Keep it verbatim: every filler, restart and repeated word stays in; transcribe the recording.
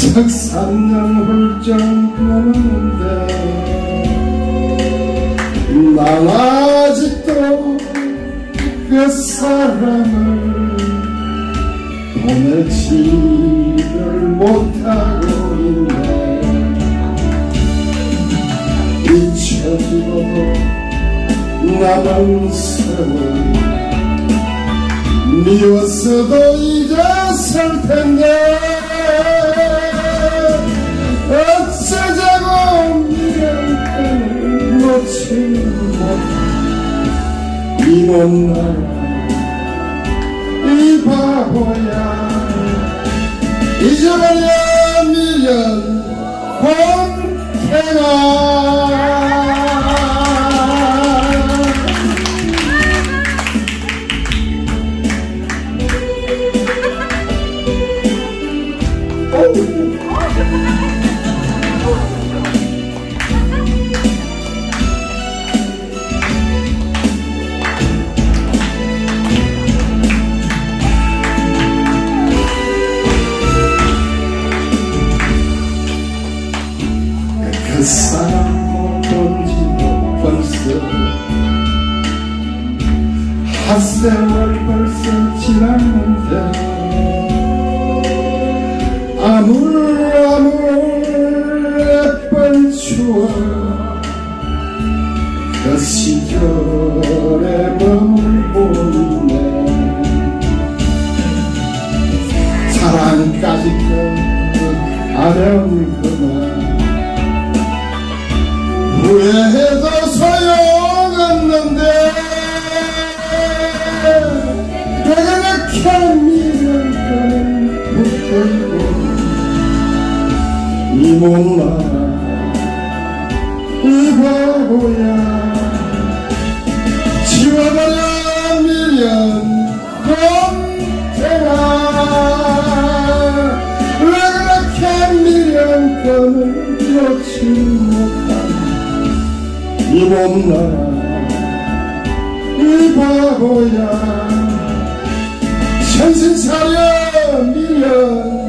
석삼 년 훌쩍 넘었는데 난 아직도 그 사람을 보내지를 못하고 있네. 잊혀지고도 남은 세월 미웠어도 잊었을 텐데 어쩌자고 미련을 놓지 못해 이 못난 이 바보야. 잊어버려 미련 본태가. 그 사람 못 본지도 벌써 한 세월 벌써 지났는데 아물 아물 예쁜 추억 그 시절에 머물고 있네. 사랑까지 끝하면 그만 후회해도 소용없는데 내가 이렇게 미련을 붙들고 이 못난 이 바보야. 지워버려 미련 본태가. 왜 그렇게 미련권을 놓지 못하나 이 못난 이 바보야. 정신 차려 미련